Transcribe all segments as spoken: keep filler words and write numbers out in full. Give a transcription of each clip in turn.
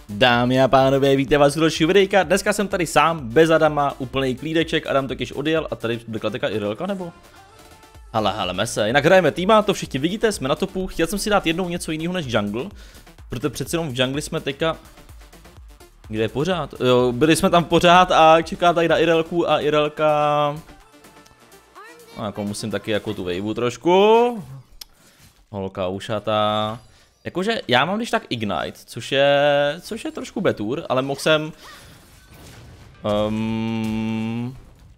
Dámy a pánové, vítám vás u dalšího videjka. Dneska jsem tady sám, bez Adama, úplný klídeček. Adam totiž odjel a tady byla teďka Irelka, nebo? Ale haleme se, jinak hrajeme týma, to všichni vidíte, jsme na topu. Chtěl jsem si dát jednou něco jiného než jungle, protože přece jenom v jungli jsme teďka... Kde je pořád? Jo, byli jsme tam pořád a čeká tady na Irelku a Irelka... No, jako musím taky jako tu waveu trošku. Holka ušatá. Jakože já mám když tak Ignite, což je, což je trošku betur, ale mohl jsem... Um...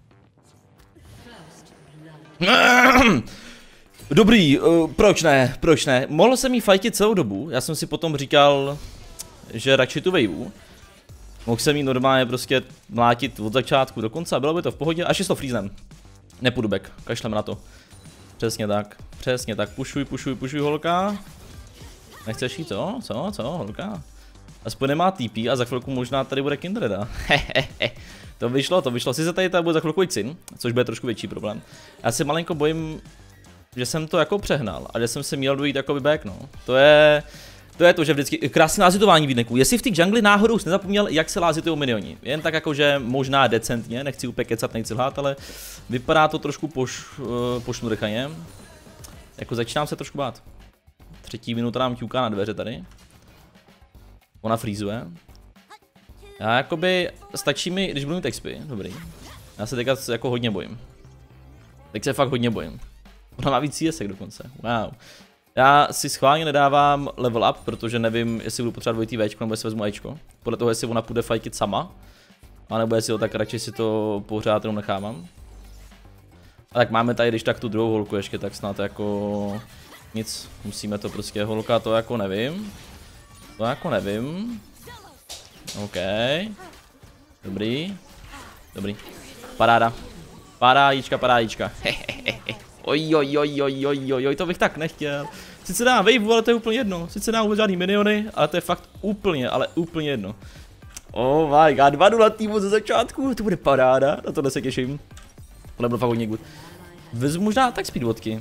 Dobrý, uh, proč ne, proč ne? Mohl jsem jí fajtit celou dobu, já jsem si potom říkal, že radši tu waveu. Mohl jsem jí normálně prostě mlátit od začátku do konce a bylo by to v pohodě, až je to freezem. Nepůjdu back, kašleme na to. Přesně tak, přesně tak, pušuj, pušuj, pušuj holka. Nechceš jít, co? Co? Co? Holka? Aspoň nemá T P a za chvilku možná tady bude Kindreda. To vyšlo, to vyšlo. Sice tady, tady bude za chvilku i Cin, což bude trošku větší problém. Já se malinko bojím, že jsem to jako přehnal a že jsem se měl dojít jakoby back, no. To je... To je to, že vždycky krásné lázitování výdneku. Jestli v té jungli náhodou jsi nezapomněl, jak se lázitují minioni. Jen tak jakože možná decentně, nechci úplně kecat, nechci lhát, ale vypadá to trošku poš, pošnurchaně. Jako začínám se trošku bát. Třetí minuta nám ťuká na dveře tady. Ona freezuje. Já jakoby, stačí mi, když budu mít X P, dobrý. Já se teďka jako hodně bojím. Teď se fakt hodně bojím. Ona má víc C S dokonce, wow. Já si schválně nedávám level up, protože nevím, jestli budu potřebovat dvojitý Včko nebo jestli vezmu Ačko. Podle toho, jestli ona půjde fightit sama. A nebo jestli ho tak radši si to pořád jenom nechávám. A tak máme tady, když tak tu druhou holku ještě, tak snad jako... Nic, musíme to prostě, holka, to jako nevím. To jako nevím. OK. Dobrý. Dobrý. Paráda. Parádička, parádička. Oj, oj, oj, oj, oj, oj, oj, to bych tak nechtěl. Sice dám waveu, ale to je úplně jedno. Sice dám vůbec žádný miniony, ale to je fakt úplně, ale úplně jedno. Oh my god, dva nula týmu ze začátku, to bude paráda, na tohle se těším. Tohle bylo fakt hodně good. Vezmu možná tak speedwatky.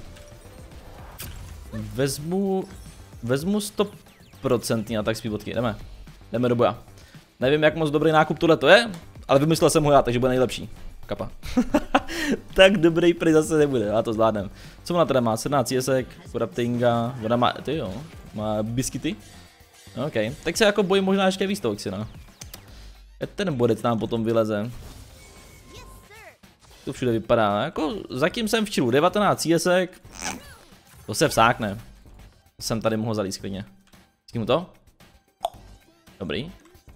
Vezmu, vezmu sto procent a tak speedwatky, jdeme. Jdeme do boja. Nevím, jak moc dobrý nákup tohle to je, ale vymyslel jsem ho já, takže bude nejlepší. Kapa. Tak dobrý prý zase nebude, já to zvládnem. Co ona teda má? sedmnáct jesek, Raptinga, ona má, ty jo, má biskyty. OK, tak se jako bojím možná ještě víc toho Xina. Ten bodec nám potom vyleze. To všude vypadá, jako zatím jsem v čilu, devatenáct jesek. To se vsákne. To jsem tady mohl zalít klidně. Skýmu to? Dobrý.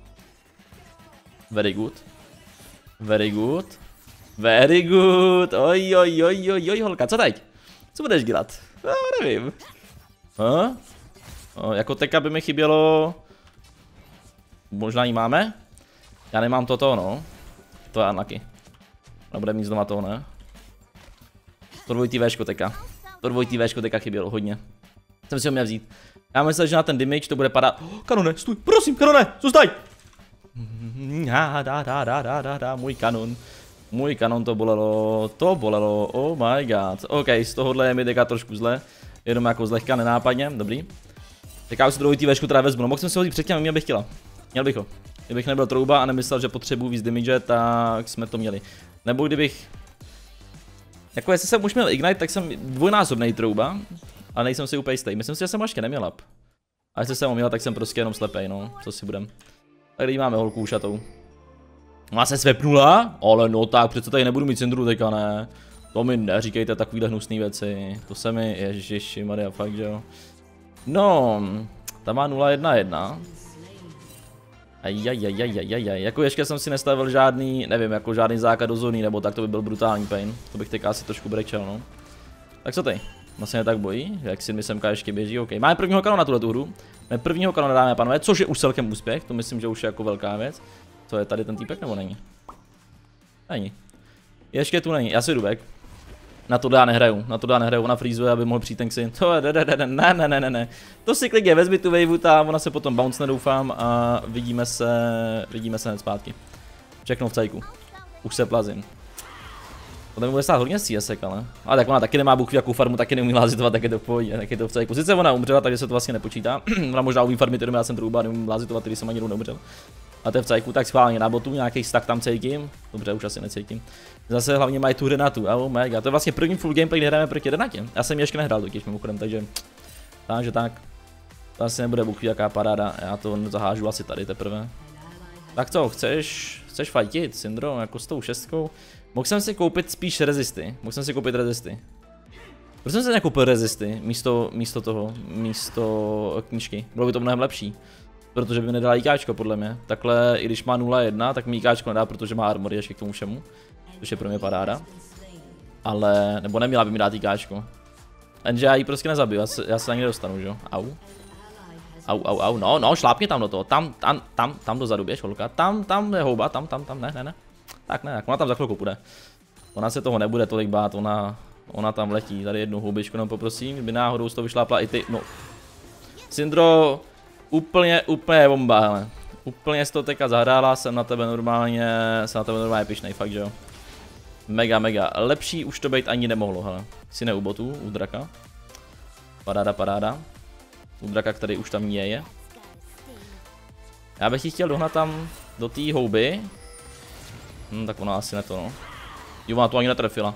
Very good. Very good. Very good. Oj, oj, oj, oj, oj, holka, co teď? Co budeš dělat? No, nevím. Huh? O, jako teka by mi chybělo... Možná jí máme? Já nemám toto, no. To je unlucky. Nebude mít znova toho, ne? To dvojitý Včko teka. To dvojitý Včko teka chybělo hodně. Jsem si ho měl vzít. Já myslím, že na ten damage to bude padat. Oh, kanone, stůj, prosím, kanone, zůstaň! Dá, dá, dá, dá, dá, dá, dá, můj kanon. Můj kanon to bolelo, to bolelo, oh my god. OK, z tohohle je mi teka trošku zle. Jenom jako zlehka nenápadně, dobrý. Tak já už si dvojitý Včko teda vezmu, no mohl jsem si ho vzít předtím, měl bych chtěla. Měl bych ho. Kdybych nebyl trouba a nemyslel, že potřebuji víc damage, tak jsme to měli. Nebo kdybych... Jako jestli jsem už měl Ignite, tak jsem dvojnásobnej trouba. Ale nejsem si úplně jistý. Myslím si, že jsem ještě neměl up. A jestli jsem ho měl, tak jsem prostě jenom slepej, no. Co si budem. Tak tady máme holku ušatou. Má se svepnula? Ale no tak, přece tady nebudu mít syndru teďka, ne. To mi neříkejte takovýhle hnusný věci. To se mi, ježiši Maria, fakt, že jo. No, ta má nula jedna jedna. Ajajajajajajaj, jako ještě jsem si nestavil žádný, nevím, jako žádný základ do zóny, nebo tak to by byl brutální pain. To bych teď asi trošku brečel, no. Tak co teď? Vlastně tak bojí, jak si mi semka ještě běží, ok. Máme prvního kanona na tuhle hru. Máme prvního kanona, dáme a pánové, což je už celkem úspěch, to myslím, že už je jako velká věc. Co je tady ten týpek, nebo není? Není. Ještě tu není, já si jdu back. Na to já nehraju, na to já nehraju, ona freezuje, aby mohl přijít ten Xin. To je, ne, ne, ne, ne, ne. To si klidně vezmi tu waveu tam, ona se potom bounce nedoufám a vidíme se, vidíme se hned zpátky. Všechno v cajku. Už se plazím. Potom bude stát hodně C S, ale. Ale tak ona taky nemá bůh jakou farmu, taky neumí lázitovat, tak je to v pohodě, tak je to v celé pozici. Ona umřela, takže se to vlastně nepočítá. Ona možná umí farmy, jenom já jsem trouba, neumím lázitovat, když jsem ani jednou neumřel. A to je v cajku, tak schválně na botu, nějaký stack tam cítím. Dobře, už asi necítím. Zase hlavně mají tu Renatu, oh mega, to je vlastně první full gameplay, kdy hrajeme proti Renatě. Já jsem ji ještě nehrál totiž mimochodem, takže. Takže tak. To asi nebude bůh jaká paráda, já to zahážu asi tady teprve. Tak co, chceš, chceš fightit, Syndro, jako s tou šestkou? Mohl jsem si koupit spíš rezisty, mohl jsem si koupit rezisty. Proč jsem si nekoupil rezisty místo, místo toho, místo knížky? Bylo by to mnohem lepší. Protože by mi nedala IKčko podle mě. Takhle, i když má nula jedna, tak mi IKčko nedá, protože má armory ještě k tomu všemu. Což je pro mě paráda. Ale, nebo neměla by mi dát IKčko. Jenže já ji prostě nezabiju, já se, já se ani nedostanu, že jo? Au. Au, au, au, no, no, šlápně tam do toho, tam, tam, tam, tam dozadu běž, holka, tam, tam je houba, tam, tam, tam, ne, ne, ne. Tak ne, tak ona tam za chvilku půjde. Ona se toho nebude tolik bát, ona, ona tam letí, tady jednu houbičku nám poprosím, kdyby náhodou z toho vyšlápla i ty, no. Syndro, úplně, úplně bomba, hele. Úplně z toho teďka zahrála, jsem na tebe normálně, jsem na tebe normálně pišnej, fakt, že jo. Mega, mega, lepší už to být ani nemohlo, hele. Jsi ne u botů, u draka. Paráda, paráda. U draka, který už tam je. Já bych ji chtěl dohnat tam do té houby. Hm, tak ona asi ne to, no. Jo, ona to ani netrefila.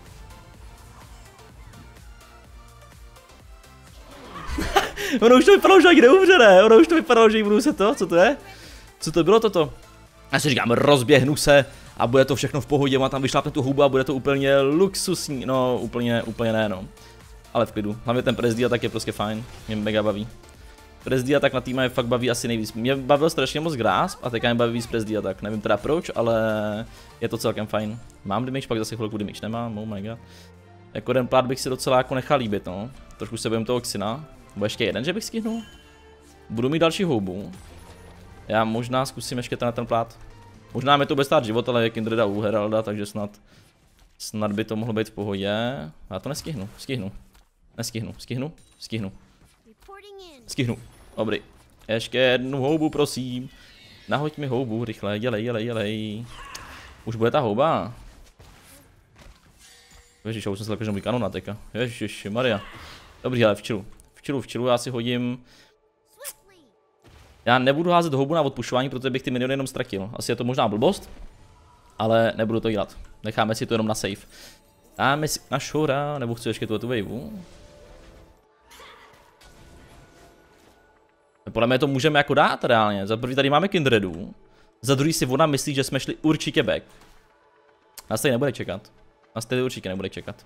Ono už to vypadalo, že ani neumře, ne? Ono už to vypadalo, že jí budu se to, co to je? Co to bylo toto? Já si říkám, rozběhnu se a bude to všechno v pohodě, má tam vyšlápne tu houbu a bude to úplně luxusní, no úplně, úplně ne, no. Ale v klidu, hlavně ten Prezdia tak je prostě fajn, mě mega baví. Prezdia tak na týma je fakt baví asi nejvíc, mě bavil strašně moc Grasp a teďka mě baví víc Prezdia tak, nevím teda proč, ale je to celkem fajn. Mám damage, pak zase chvilku damage nemám, oh my god. Jako jeden plát bych si docela jako nechal líbit, no. Trošku se bojím toho Xina. Nebo ještě jeden, že bych skihnul? Budu mít další houbu. Já možná zkusím ještě ten na ten plát. Možná mi to bude stát život, ale je Kindreda u Heralda, takže snad, snad by to mohlo být v pohodě. Já to neskihnu, skihnu. Neskihnu, skihnu, skihnu. Skihnu, dobrý. Ještě jednu houbu, prosím. Nahoď mi houbu, rychle, dělej, dělej, dělej. Už bude ta houba. Ježiš, já už jsem se lekl, že můj kanon nateka. Ježiš, Maria. Dobrý, ale v chillu. V chillu, v chillu, já si hodím. Já nebudu házet houbu na odpušování, protože bych ty miniony jenom ztratil. Asi je to možná blbost, ale nebudu to dělat. Necháme si to jenom na safe. Dáme si na šora, nebo chci ještě tu waveu. Podle mě to můžeme jako dát reálně. Za první tady máme Kindredu. Za druhý si ona myslí, že jsme šli určitě back. Nás tady nebude čekat. Nás tady určitě nebude čekat.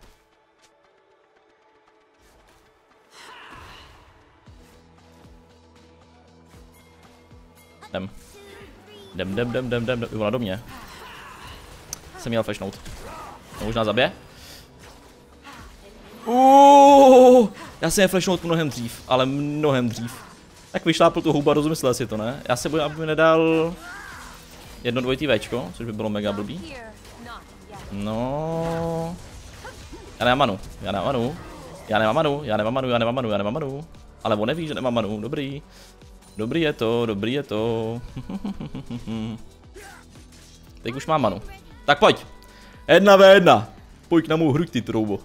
Jdem. Jdem, jdem, jdem, jdem, jdem, jdem. Ona do mě. Jsem měl flashnout. No, možná zabije. Uuuu, já jsem je flashnout mnohem dřív, ale mnohem dřív. Tak vyšlápl tu houbu a rozmyslel si to, ne? Já se bojím, aby mi nedal jedno dvojitý Včko, což by bylo mega blbý. No. Já nemám manu, já nemám manu. Já nemám manu, já nemám manu, já nemám manu, já nemám manu. Ale on neví, že nemám manu, dobrý. Dobrý je to, dobrý je to. Teď už mám manu. Tak pojď. Jedna ve jedna. Pojď na mou hruď, ty troubo.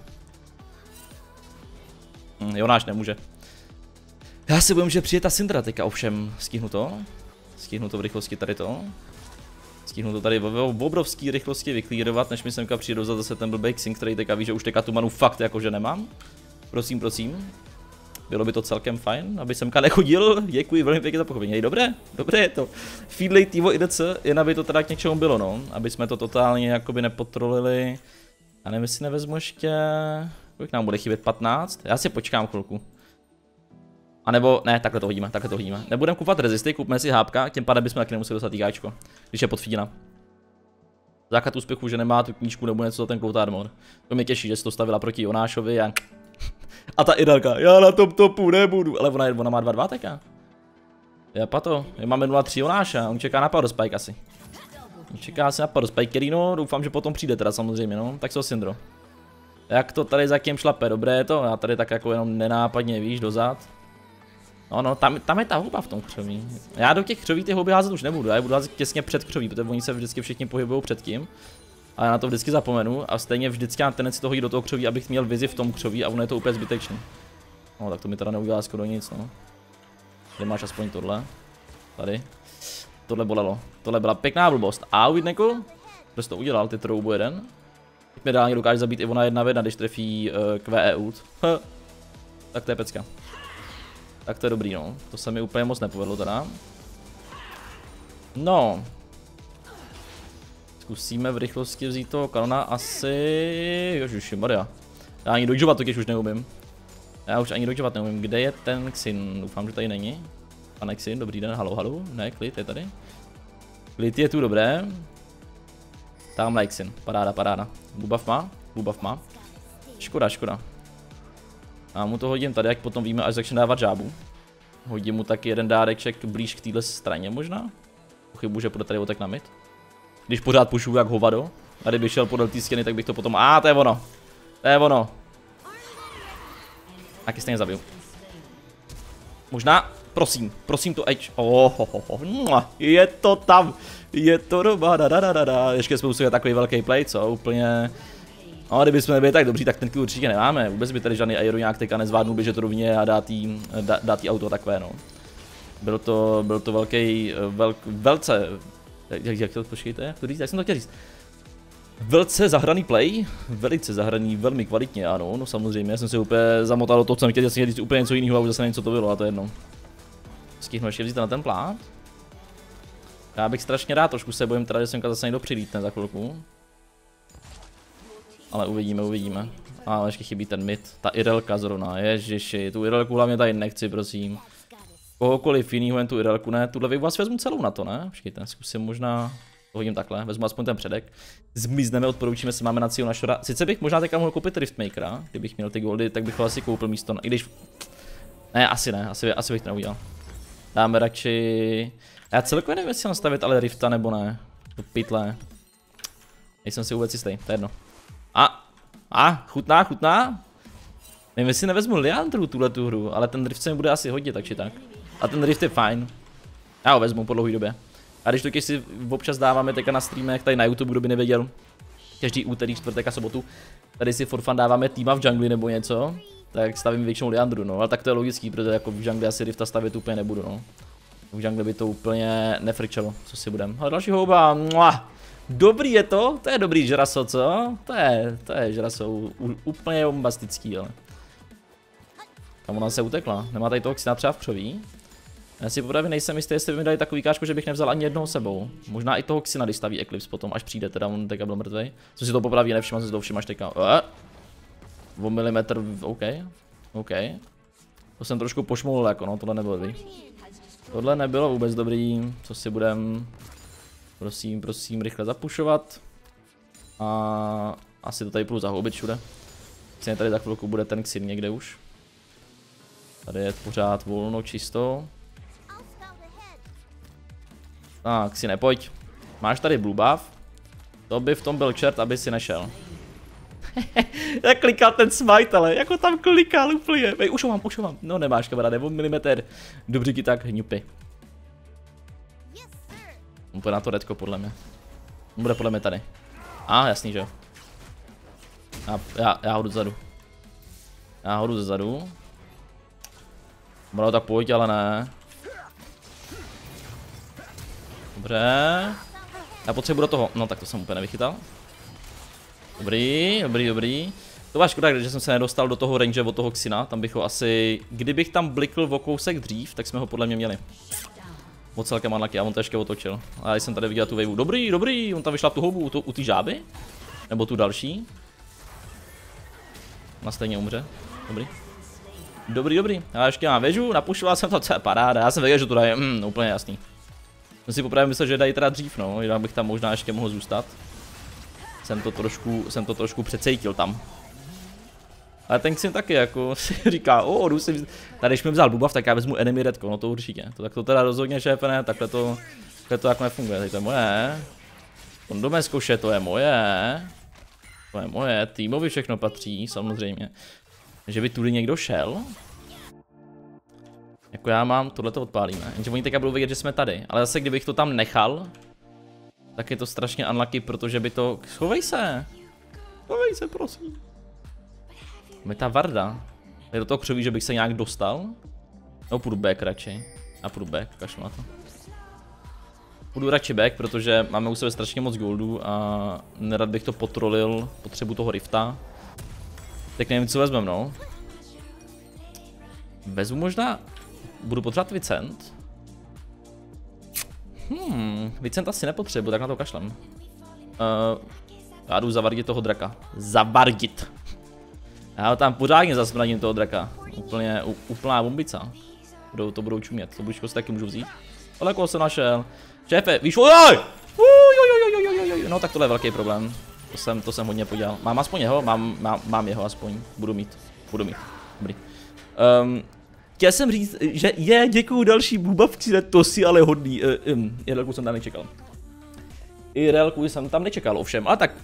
Hm, Jonáš nemůže. Já si bojím, že přijde ta Syndra teďka, ovšem. Skihnu to. Skihnu to v rychlosti tady to. Skihnu to tady v obrovské rychlosti vyklírovat, než mi semka přijde dozad zase ten blbej Xing, který teďka ví, že už teďka tu manu fakt jakože nemám. Prosím, prosím. Bylo by to celkem fajn, aby semka nechodil. Děkuji velmi pěkně za pochopení. Dobré, dobré je to. Feedlay Tivo I D C, jen aby to teda k něčemu bylo, no. Aby jsme to totálně jakoby nepotrolili. Já nevím, jestli nevezmu ještě. Kolik nám bude chybět? patnáct? Já si počkám chvilku. A nebo, ne, takhle to hodíme, takhle to hodíme. Nebudeme kupovat rezisty, kupme si hápka, tím pádem bychom taky nemuseli dostat gáčko, když je podfídina. Základ úspěchu, že nemá tu knížku nebo něco za ten Cloud Armor. To mě těší, že jsi to stavila proti Jonášovi a... A ta Idalka, já na tom topu nebudu, ale ona, ona má dva dva teka. Já pato, my máme nula tři Jonáša, on čeká na Power Spike asi. On čeká asi na Power Spike, který no, doufám, že potom přijde teda samozřejmě, no, tak co Syndro. Jak to tady za kým šlape, dobré je to, já tady tak jako jenom nenápadně, víš, dozad. No, no, tam, tam je ta houba v tom křoví. Já do těch křoví ty houby házet už nebudu, já je budu házet těsně před křoví, protože oni se vždycky všichni pohybují před tím. A já na to vždycky zapomenu a stejně vždycky mám tendenci to hodit do toho křoví, abych měl vizi v tom křoví a ono je to úplně zbytečný. No tak to mi teda neudělá skoro nic, no. Tady máš aspoň tohle. Tady. Tohle bolelo. Tohle byla pěkná blbost. A uvidneku? Kdo jsi to udělal, ty troubu jeden? Teď mi reálně dokáže zabít i ona jedna v jedna, když trefí uh, Q E ult. Huh. Tak to je pecka. Tak to je dobrý, no. To se mi úplně moc nepovedlo teda. No. Zkusíme v rychlosti vzít toho kanona asi... Ježišimarja. Já ani dodžovat totiž už neumím. Já už ani dodžovat neumím. Kde je ten Xin? Doufám, že tady není. Pane Xin, dobrý den, halo, halo. Ne, klid je tady. Klid je tu, dobré. Tamhle Xin, paráda, paráda. Bubuff má? Bubuff má. Škoda, škoda. Já mu to hodím tady, jak potom víme, až začne dávat žábu. Hodím mu taky jeden dáreček blíž k téhle straně možná. Pochybuji, že půjde tady otek na mid. Když pořád pušuju jak hovado. A kdyby šel podle té stěny, tak bych to potom... A to je ono. To je ono. Taky stejně zabiju. Možná, prosím, prosím to edge. Oh, oh, oh, oh. Je to tam. Je to doba, da, da, da, da, da. Ještě jsme museli takový velký play, co? Úplně... No, kdyby jsme nebyli tak dobří, tak ten kill určitě nemáme. Vůbec by tady žádný aero nějak teďka nezvládnul běžet rovně a dát jí, dá, dát jí auto takové, no. Byl to, byl to velký, velk, velce... Jak, jak to, počkejte, jak to říct, jak jsem to chtěl říct. Velce zahraný play, velice zahraný, velmi kvalitně, ano, no samozřejmě, já jsem si úplně zamotal do toho, co jsem chtěl, chtěl říct úplně něco jiného a už zase nevím, co to bylo, a to je jedno. Stihnu ještě vzít na ten plát. Já bych strašně rád, trošku se bojím teda, že semka zase někdo přilítne za chvilku. Ale uvidíme, uvidíme. Ale ještě chybí ten mid, ta Irelka zrovna, ježiši, tu Irelku hlavně tady nechci, prosím. Kohokoliv jinýho, jen tu Irelku ne, tuhle vybu asi vezmu celou na to, ne? Počkejte, zkusím možná, to hodím takhle, vezmu aspoň ten předek. Zmizneme, odporučíme si, máme na cíl na šora. Sice bych možná teďka mohl koupit Riftmakera, kdybych měl ty goldy, tak bych ho asi koupil místo, i když... Ne, asi ne, asi, asi bych to neudělal. Dáme radši... Já celkově nevím, jestli nastavit ale Rifta nebo ne. To pytle. Nejsem si vůbec jistý, to je jedno. A, a, chutná, chutná. Nevím, jestli nevezmu Liandru tuhle tu hru, ale ten Rift se mi bude asi hodit, tak či tak. A ten Rift je fajn. Já ho vezmu po dlouhé době. A když to když si občas dáváme teďka na streamech, tady na YouTube, kdo by nevěděl, každý úterý, čtvrtek a sobotu, tady si for fun dáváme týma v jungli nebo něco, tak stavím většinou Liandru, no, ale tak to je logický, protože jako v jungli asi Rifta stavit úplně nebudu, no. V jungli by to úplně nefrčelo, co si budem. Ale další houba, mua. Dobrý je to, to je dobrý žraso, co? To je, to je žraso, úplně bombastický, ale. Tam ona se utekla, nemá tady toho Xina třeba v křoví. Já si popravě nejsem jistý, jestli by mi dali takový káčku, že bych nevzal ani jednoho sebou. Možná i toho Xina, když staví Eclipse potom, až přijde, teda on teďka byl mrtvej. Co si to popraví, nevšiml, jsem si to všiml až teďka. Eh? O milimetr, OK, OK. To jsem trošku pošmulil, jako no, tohle nebylo dobrý. Tohle nebylo vůbec dobrý, co si budem, prosím, prosím, rychle zapušovat. A asi to tady půjdu zahoubit všude. Vlastně tady za chvilku bude ten Xin někde už. Tady je pořád volno, čisto. Tak, si nepojď. Máš tady blue buff. To by v tom byl čert, aby si nešel. Jak klikal ten smite, ale jako tam klikal úplně. Vej, už ho mám, už ho mám. No nemáš, kamaráde, o milimetr. Dobře ti tak, hňupy. Úplně na to redko, podle mě. On bude podle mě tady. A, ah, jasný, že jo. Já, já, já ho jdu zezadu. Já ho jdu zezadu. Bylo tak pojď, ale ne. Dobře. Já potřebuji do toho. No tak to jsem úplně nevychytal. Dobrý, dobrý, dobrý. To byla škoda, že jsem se nedostal do toho range od toho Xina. Tam bych ho asi... Kdybych tam blikl o kousek dřív, tak jsme ho podle mě měli. O celkem unlucky a on to ještě otočil. A já jsem tady viděl tu waveu. Dobrý, dobrý, on tam vyšla tu houbu u, u té žáby. Nebo tu další. Ona stejně umře. Dobrý. Dobrý, dobrý. Já ještě mám věžu, napušoval jsem to, co je paráda. Já jsem věděl, že to daje, mm, úplně jasný. Jsem si popravě myslel, že dají teda dřív, no, jinak bych tam možná ještě mohl zůstat. Jsem to trošku, jsem to trošku přecejtil tam. Ale ten Xin taky jako si říká, o, jdu si, tady když mi vzal bubav, tak já vezmu enemy redko, no to určitě. To, tak to teda rozhodně, šéfe, ne, takhle to, takhle to jako nefunguje, tady to je moje. Kondome zkouše, to je moje. To je moje, týmovi všechno patří, samozřejmě. Že by tudy někdo šel. Jako já mám, tohle to odpálíme. Jenže oni teďka budou vědět, že jsme tady. Ale zase kdybych to tam nechal, tak je to strašně unlucky, protože by to... Schovej se! Schovej se, prosím. Je ta Varda. Je do toho křoví, že bych se nějak dostal? No půjdu back radši. A půjdu back, kašlu na to. Půjdu radši back, protože máme u sebe strašně moc goldů a nerad bych to potrolil potřebu toho rifta. Tak nevím, co vezmeme, no. Vezmu možná... Budu potřebovat Vicent. Hmm, Vicent asi nepotřebuji, tak na to kašlem. Uh, já jdu zavardit toho draka. Zavardit. Já ho tam pořádně zasmradím toho draka. Úplně, u, úplná bombica. Budou, to budou čumět, to bučko si taky můžu vzít. Ale koho jsem našel? Šéfe, víš, oj! No tak tohle je velký problém. To jsem, to jsem hodně podělal. Mám aspoň jeho? Mám, mám, mám jeho aspoň. Budu mít. Budu mít. Dobrý. Um, chtěl jsem říct, že je, děkuju další bubavky, to si ale hodný. Uh, um, Irelku jsem tam nečekal. Irelku jsem tam nečekal, ovšem, ale tak.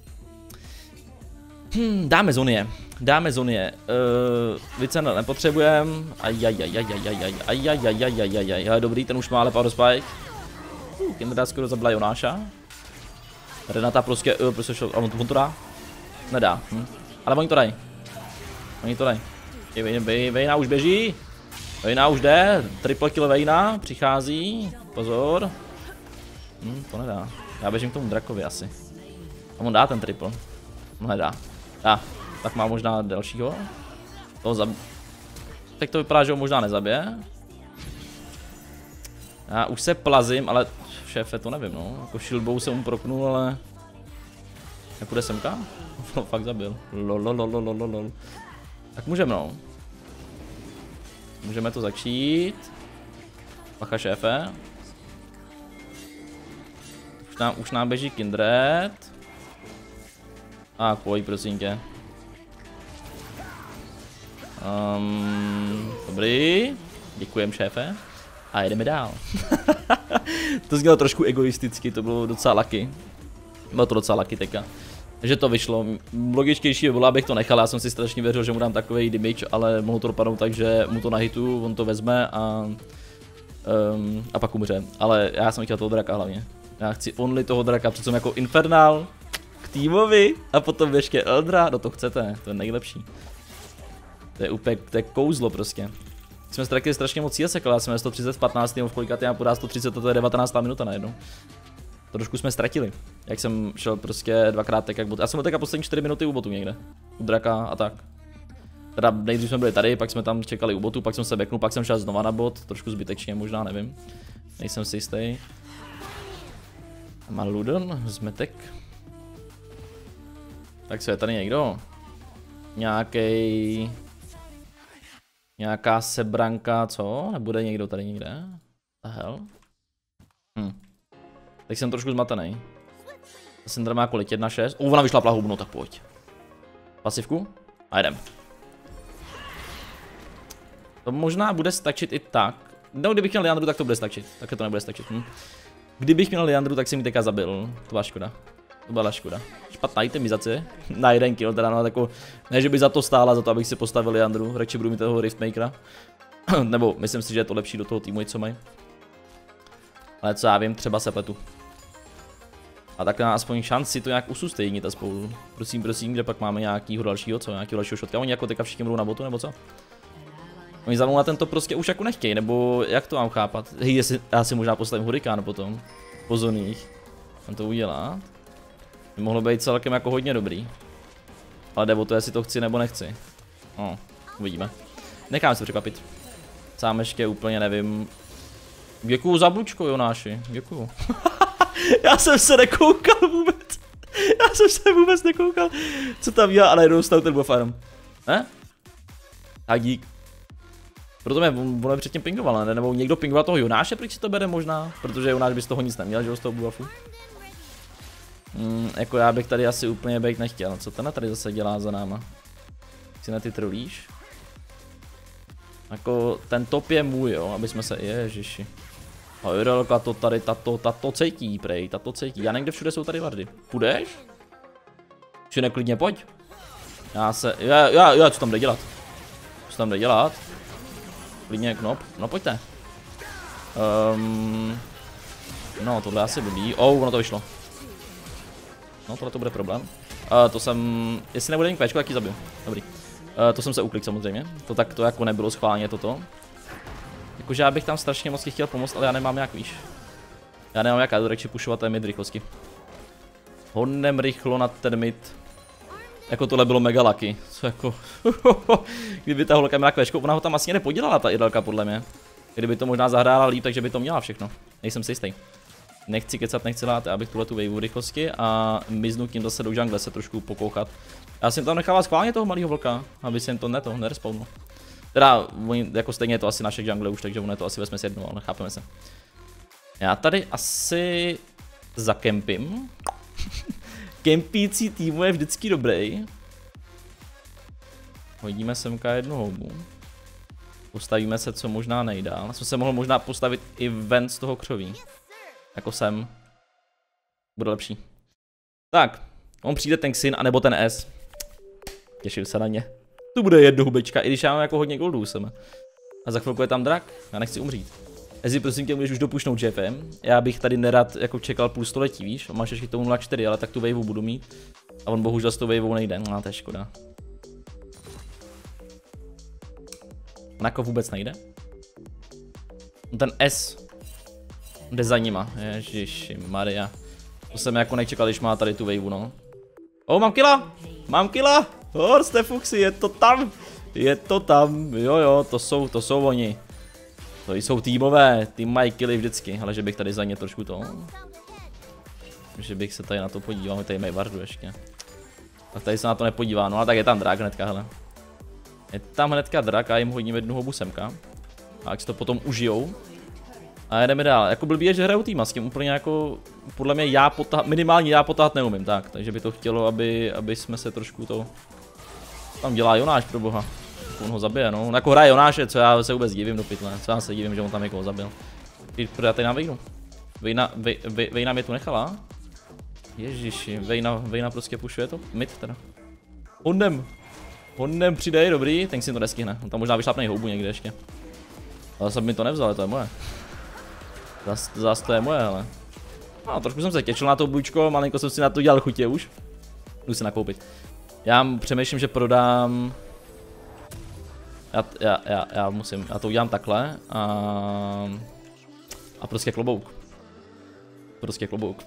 Hmm, dáme Zonie. Dáme Zonie. Uh, Vicena nepotřebujem. Ajajajajajajaj. Ajajajajajajaj. Ale dobrý, ten už má ale power spike. Uh, Kindra skoro zabila Jonáša. Renata prostě, uh, prostě šel, on, on to dá? Nedá. Hm. Ale oni to dají. Oni to dají. Vejna už běží. Vejna už jde. Triple kill Vejna. Přichází. Pozor. Hm, to nedá. Já běžím k tomu drakovi asi. A on dá ten triple. No nedá. Dá. Tak má možná dalšího. Toho zab... Tak to vypadá, že ho možná nezabije. Já už se plazím, ale šéfe to nevím, no. Jako shieldbou jsem mu proknul, ale... Jak bude semka? No fakt zabil. Lolololololol. Tak můžeme, no. Můžeme to začít. Pacha šéfe. Už nám, už nám běží Kindred. A pojď, prosím tě. Um, dobrý. Děkujem, šéfe. A jedeme dál. To znělo trošku egoisticky, to bylo docela lucky. Bylo to docela lucky teďka. Že to vyšlo. Logičtější bylo, abych to nechal, já jsem si strašně věřil, že mu dám takový damage, ale mohlo to dopadnout tak, že mu to nahitu, on to vezme a... Um, a pak umře. Ale já jsem chtěl toho draka hlavně. Já chci only toho draka, přece jako Infernal k týmovi a potom ještě Eldra, no to chcete, to je nejlepší. To je úplně, to je kouzlo prostě. Jsme ztratili strašně moc C S, ale jsme sto třicet v patnácti nebo v kolika já podá sto třicet, to je devatenáctá minuta najednou. Trošku jsme ztratili, jak jsem šel prostě dvakrát tak jak bot. Já jsem byl teďka poslední čtyři minuty u botu někde. U draka a tak. Teda nejdřív jsme byli tady, pak jsme tam čekali u botu, pak jsem se backnul, pak jsem šel znova na bot, trošku zbytečně možná, nevím. Nejsem si jistý. Má Ludon, zmetek. Tak co je tady někdo? Nějaký. Nějaká sebranka, co? Nebude někdo tady někde? The hell? Hm. Tak jsem trošku zmatený. Syndra má kolik? jedna šest? Oh, ona vyšla plahubu, no tak pojď. Pasivku? A jdem. To možná bude stačit i tak. No, kdybych měl Liandru, tak to bude stačit. Také to nebude stačit. Hm. Kdybych měl Liandru, tak si mi teďka zabil. To byla škoda. To byla škoda. Špatná itemizace. Na jeden kill teda, no jako, ne, že by za to stála, za to, abych si postavil Liandru. Radši budu mít toho Riftmakera. Nebo myslím si, že je to lepší do toho týmu, co mají. Ale co já vím, třeba se pletu. A tak má aspoň šanci to nějak usustejnit a spolu. Prosím, prosím, kde pak máme nějakýho dalšího, co? Nějakýho dalšího šotka? Oni jako teďka všichni budou na botu, nebo co? Oni za mnou na tento prostě už jako nechtějí, nebo jak to mám chápat? Hej, jestli, já si možná postavím hurikán potom. Po zoných. Mám to udělat. Mohlo být celkem jako hodně dobrý. Ale jde o to, jestli to chci nebo nechci. No, uvidíme. Nechám se překvapit. Sám ještě úplně nevím. Děkuju za bučko, Jonáši. Děkuju. Já jsem se nekoukal vůbec. Já jsem se vůbec nekoukal. Co tam dělá, ale jednou stav ten buff jenom. Ne? Tak dík. Proto mě on předtím pingoval, ne? Nebo někdo pingoval toho Jonáše, proč si to bere možná? Protože Jonáš by z toho nic neměl, že jo, z toho buffu. Mm, jako já bych tady asi úplně být nechtěl. Co ten tady zase dělá za náma? Si na ty trolíš? Jako ten top je můj, jo, aby jsme se, ježiši. A Irelka to tady, tato, tato cítí, prej, tato cítí. Já někde všude jsou tady vardy. Půjdeš? Či neklidně pojď. Já se, já, já, já, co tam jde dělat? Co tam jde dělat? Klidně knop, no pojďte. Um, No, tohle asi blbý. Oh, ono to vyšlo. No, tohle to bude problém. Uh, to jsem, jestli nebude mít kvéčko, tak ji zabiju. Dobrý. Uh, to jsem se uklik samozřejmě. To tak to jako nebylo schválně toto. Jakože já bych tam strašně moc chtěl pomoct, ale já nemám jak, víš. Já nemám jak radši pušovat mid rychlosti. Hodnem rychlo na ten mid. Jako tohle bylo mega lucky. Co jako... Kdyby ta holka měla kvéčko, ona ho tam asi nepodělala, ta Idelka podle mě. Kdyby to možná zahrála líp, takže by to měla všechno. Nejsem si jistý. Nechci kecat, nechci lát, abych tuhle tu waveu rychlosti a miznu tím zase do jungle se trošku pokouchat. Já jsem tam nechával schválně toho malého vlka, aby se to neto, nerespawnul. Teda, jako stejně je to asi naše jungle už, takže ono je to asi vezme si jednou, ale chápeme se. Já tady asi zakempím. Kempící týmu je vždycky dobrý. Hodíme semka jednu houbu. Postavíme se co možná nejdál. Já jsem se mohl možná postavit i ven z toho křoví. Jako sem. Bude lepší. Tak, on přijde ten Xin anebo ten S. Těším se na ně. Tu bude jedno hubečka, i když já mám jako hodně goldů sem. A za chvilku je tam drak, já nechci umřít. Ezi, prosím tě, můžeš už dopušnout J F M. Já bych tady nerad jako čekal půl století, víš? Máš ještě k tomu nula čtyři, ale tak tu waveu budu mít. A on bohužel s tou waveu nejde, no to je škoda. On jako vůbec nejde? Ten S jde za nima, ježiši Maria. To jsem jako nečekal, když má tady tu waveu, no. Oh, mám killa! Mám killa! Horste Fuxi, je to tam! Je to tam, jo jo, to jsou, to jsou oni. To jsou týmové, tým mají killy vždycky, ale že bych tady za ně trošku to... Že bych se tady na to podíval, my tady mají vardu ještě. Tak tady se na to nepodívá, no a tak je tam drak hnedka, hele. Je tam hnedka drak a jim hodím jednu houbu semka. A jak si to potom užijou. A jedeme dál, jako blbý je, že hrajou týma, s tím úplně jako, podle mě já potahat, minimálně já potahat neumím, tak. Takže by to chtělo, aby, aby jsme se trošku to... Tam dělá Jonáš, pro boha. On ho zabije, no. On jako hraje Jonáše, co já se vůbec divím do pytle. Co já se divím, že on tam někoho zabil. Já tady na Vejnu. Vejna, vej, vej, Vejna mě tu nechala. Ježiši, Vejna, Vejna prostě pušuje to. Mid teda. Hondem. Hondem přidej, dobrý, ten si to nestihne. On tam možná vyšlapne houbu někde ještě. Ale jsem mi to nevzal, ale to je moje. Zas, zas to je moje, hele. No, trošku jsem se těšil na to bučko, malinko jsem si na to dělal chutě už. Jdu si nakoupit. Já přemýšlím, že prodám... Já, já, já, já musím, já to udělám takhle a... A prostě klobouk. Prostě klobouk.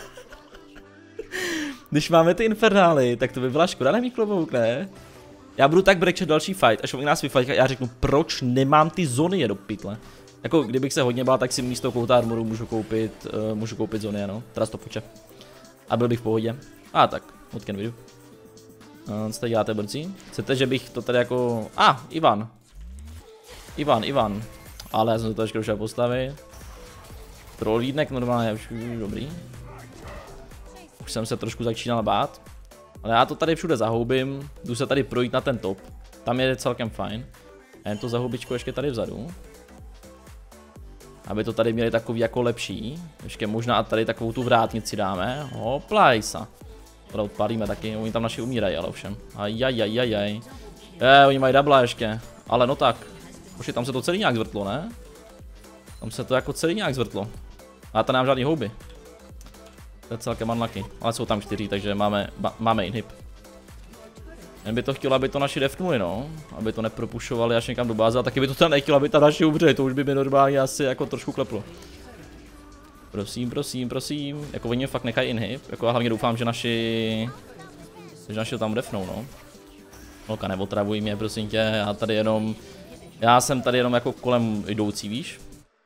Když máme ty infernály, tak to by byla škoda nemít klobouk, ne? Já budu tak brečet další fight, až oni nás vyfajt, já řeknu, proč nemám ty zóny je do pytle. Jako kdybych se hodně bál, tak si místo kouta armoru můžu koupit, uh, můžu koupit zóny, no, teda to poče. A byl bych v pohodě. A tak, what can we do? Uh, co tady děláte, brcí? Chcete, že bych to tady jako... A, ah, Ivan. Ivan, Ivan. Ale já jsem to tady ještě došel postavit. Trollídnek normálně, už dobrý. Už jsem se trošku začínal bát. Ale já to tady všude zahoubím. Jdu se tady projít na ten top. Tam je celkem fajn. A jen to zahoubičko ještě tady vzadu. Aby to tady měli takový jako lepší. Ještě možná tady takovou tu vrátnici dáme. Hoplajsa. To odpálíme taky, oni tam naši umírají, ale ovšem. Ajajajajaj. Je, oni mají double ještě. Ale no tak. Už tam se to celý nějak zvrtlo, ne? Tam se to jako celý nějak zvrtlo. A tam nemám žádný houby. To je celkem unlucky. Ale jsou tam čtyři, takže máme, máme inhib. Jen by to chtělo, aby to naši defnuli, no. Aby to nepropušovali až někam do báze. A taky by to tam nechtělo, aby ta naši umře. To už by mi normálně asi jako trošku kleplo. Prosím, prosím, prosím. Jako oni fakt nechají inhib. Jako já hlavně doufám, že naši... Že naši to tam defnou, no. Holka, neotravuj mě, prosím tě. Já tady jenom... Já jsem tady jenom jako kolem jdoucí, víš?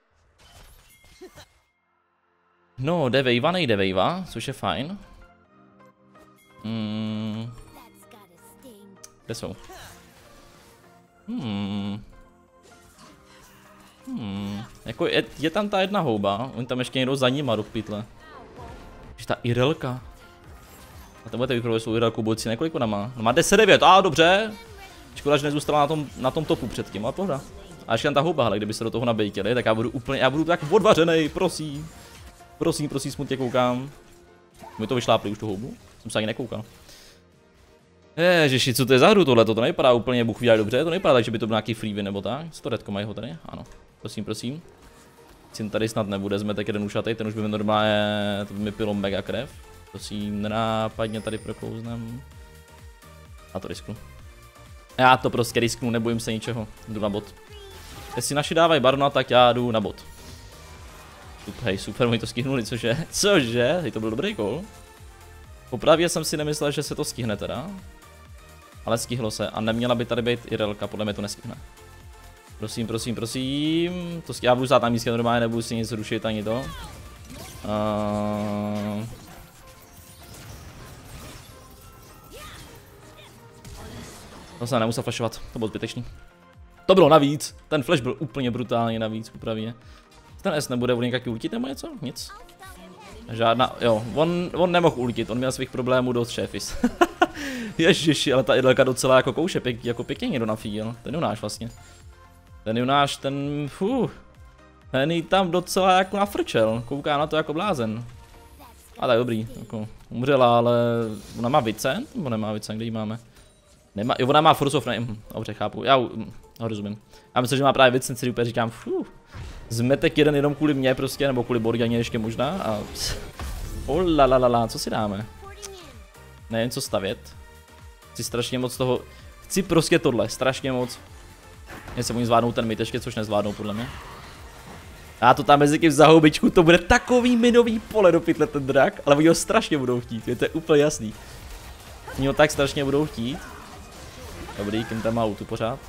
No, jde vejva, nejde vejva, což je fajn. Hmm. Kde jsou? Hmm. Hmm. Jako je, je tam ta jedna houba, oni tam ještě někdo za nima do pytle. Když ta Irelka. A tam budete vykrovat svou Irelku, bolci nekolik ona má? No má deset devět, a dobře. Škoda, že nezůstala na tom, na tom topu předtím, ale pohoda. A ještě ta houba, ale kdyby se do toho nabejtěli, tak já budu úplně, já budu tak odvařenej, prosím. Prosím, prosím, smutně koukám. My to vyšlápli už tu houbu? Jsem se ani nekoukal. Ježiši, co to je za hru tohle? To nevypadá úplně bůh ví jak dobře, to nevypadá tak, že by to byl nějaký freebie nebo tak. Co to redko mají ho tady? Ano. Prosím, prosím. Syn tady snad nebude, jsme tak jeden ušatej, ten už by mi normálně, to by mi pilo mega krev. Prosím, nenápadně tady prokouznem. A to risknu. Já to prostě risknu, nebojím se ničeho, jdu na bot. Jestli naši dávají barona, tak já jdu na bot. Super, hej, super, oni to stihnuli, cože? Cože? Hej, to byl dobrý gol. Popravdě jsem si nemyslel, že se to stihne teda. Ale stihlo se a neměla by tady být Irelka, podle mě to nestihne. Prosím, prosím, prosím. To já budu stát na místě normálně, nebudu si nic rušit ani to. Uh... To se nemusel flashovat, to bylo zbytečný. To bylo navíc, ten flash byl úplně brutálně navíc, upravě. Ten S nebude v nějaký ultit nebo něco? Nic. Žádná, jo, on, on nemohl ultit, on měl svých problémů dost, šéfis. Ježiši, ale ta Irelka docela jako kouše, pěk, jako pěkně někdo nafíjel, ten Junáš vlastně. Ten Junáš, ten, fuh, ten jí tam docela jako nafrčel, kouká na to jako blázen. A tak dobrý, jako umřela, ale ona má Vicent, nebo nemá Vicent, kde ji máme? Nemá, jo, ona má Force of Name, dobře, chápu, já hm, ho rozumím. Já myslím, že má právě Vicent, si úplně říkám, fuh, zmetek jeden jenom kvůli mě prostě, nebo kvůli Borganě ještě možná a oh la la la la, co si dáme? Nevím co stavět. Chci strašně moc toho, chci prostě tohle, strašně moc. Jestli oni zvládnou ten mid ještě, což nezvládnou podle mě. Já to tam mezi tím za houbičku, to bude takový minový pole do pytle ten drak, ale oni ho strašně budou chtít, je to úplně jasný. Oni ho tak strašně budou chtít. Dobrý, kým tam má autu pořád.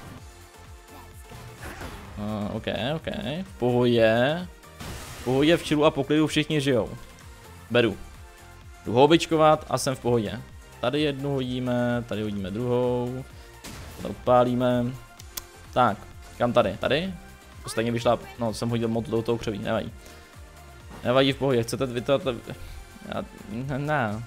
Uh, ok, ok, v pohodě. V pohodě, v chillu a poklidu všichni žijou. Beru. Jdu houbičkovat a jsem v pohodě. Tady jednu hodíme, tady hodíme druhou. Tady odpálíme. Tak, kam tady? Tady? To stejně vyšla, no jsem hodil mod do toho křoví, nevadí. Nevadí, v pohodě, chcete vytrat... Já... ne.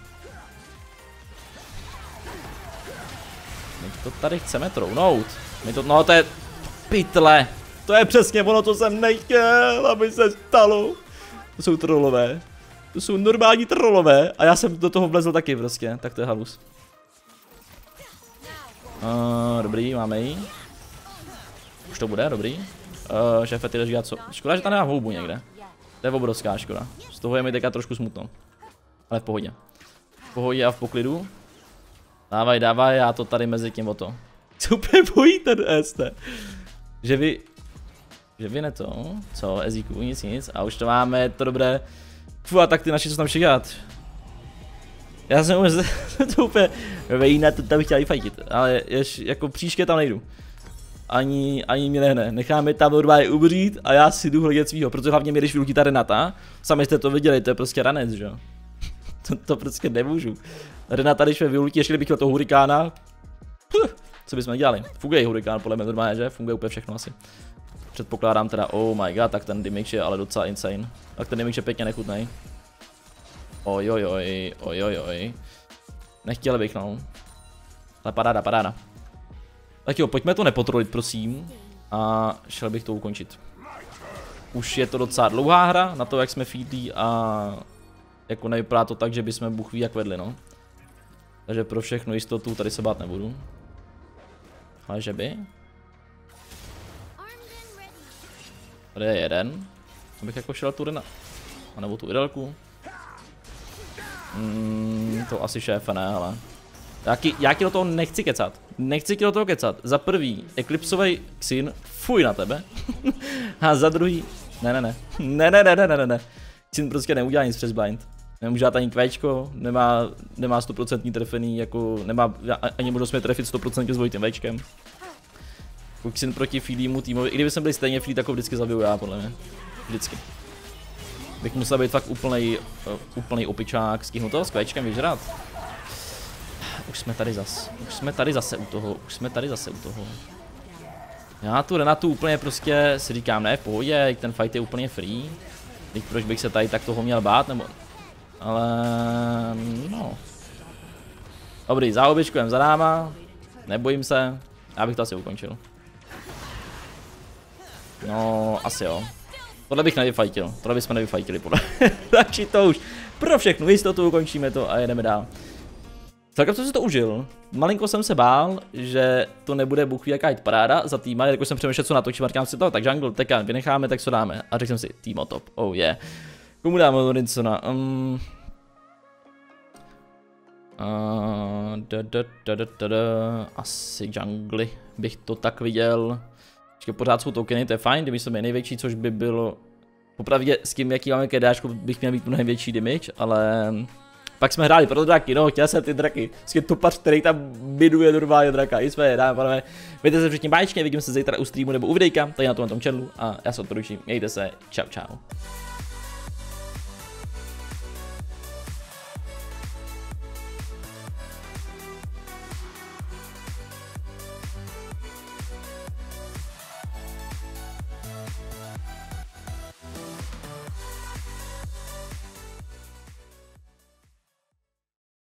My to tady chceme trounout. My to, no to je... pytle. To je přesně ono, co jsem nechtěl, aby se stalo. To jsou trollové. To jsou normální trollové a já jsem do toho vlezl taky prostě, tak to je halus. Uh, dobrý, máme ji. Už to bude, dobrý. Uh, šéfe, ty jdeš dělat co? Škoda, že tam nemám houbu někde. To je obrovská škoda. Z toho je mi teďka trošku smutno. Ale v pohodě. V pohodě a v poklidu. Dávaj, dávaj, já to tady mezi tím o to. Co úplně bojí ten S, ne? Že vy... Že vy ne to? Co? Ezíku, nic, nic. A už to máme, to dobré. Fu, a tak ty naši, co tam šikat. Já jsem už to úplně... Vejna, to tam bych chtěl i fajtit. Ale jež, jako příště tam nejdu. Ani, ani mě nehne. Necháme tam normálně umřít a já si jdu hledět svýho. Protože hlavně mě, když vylučí ta Renata. Sami jste to viděli, to je prostě ranec, že jo. to, to prostě nemůžu. Renata, když mě vylutí, ještě kdybych chtěl toho hurikána. Puh, co bychom dělali? Funguje hurikán, podle mě normálně, že? Funguje úplně všechno asi. Předpokládám teda, oh my god, tak ten damage je ale docela insane. Tak ten damage je pěkně nechutnej. Ojojoj, ojojoj. Nechtěl bych, no. Ale paráda, paráda. Tak jo, pojďme to nepotrolit, prosím. A šel bych to ukončit. Už je to docela dlouhá hra, na to, jak jsme feedlí a... Jako nevypadá to tak, že bychom Bůh ví jak vedli, no. Takže pro všechno jistotu tady se bát nebudu. Ale že by? Tady je jeden. Abych jako šel tu Rena. A nebo tu Irelku. Mm, to asi šéfe ne, ale. Jaký, já ti do toho nechci kecat. Nechci ti do toho kecat. Za prvý, Eclipsový Xin, fuj na tebe. A za druhý, ne, ne, ne. Ne, ne, ne, ne, ne, ne. Xin prostě neudělá nic přes blind. Nemůže dát ani kvéčko, nemá, nemá sto procent trefený, jako nemá ani možnost mě trefit sto procent s dvojitým véčkem. Xin proti feedímu týmovi, i kdyby jsem byl stejně feed, tak ho vždycky zabiju já, podle mě. Vždycky. Bych musel být fakt úplnej, uh, úplnej opičák, stihnu to s kvéčkem vyžrat. Už jsme tady zas, už jsme tady zase u toho, už jsme tady zase u toho. Já tu Renatu úplně prostě si říkám, ne, v pohodě, ten fight je úplně free. Teď proč bych se tady tak toho měl bát, nebo... Ale... no... Dobrý, za običkujem za náma, nebojím se, já bych to asi ukončil. No, asi jo. Tohle bych nevyfajtil, tohle bychom nevyfajtili podle. Takže to už pro všechnu jistotu ukončíme to a jedeme dál. Celkem jsem si to užil. Malinko jsem se bál, že to nebude bůh ví jaká jít paráda za týma, jako jsem přemýšlel, co natočím, a říkám si to, tak jungle, tekan, vynecháme, tak co dáme. A řekl jsem si, týmo top, oh yeah. Komu dáme Lorinsona? Um, uh, da, da, da, da, da, da. Asi jungly bych to tak viděl. Počkej, pořád jsou tokeny, to je fajn, kdyby jsem je největší, což by bylo... Popravdě s tím, jaký máme kedáčku, bych měl mít mnohem větší damage, ale... Pak jsme hráli pro draky, no, chtěl jsem ty draky. Vždycky topař, který tam biduje normálně draka. I jsme, dáme, pánové. Mějte se všichni báječně, vidíme se zítra u streamu nebo u videjka, tady na tom, na tom channelu. A já se odručím, mějte se, čau čau.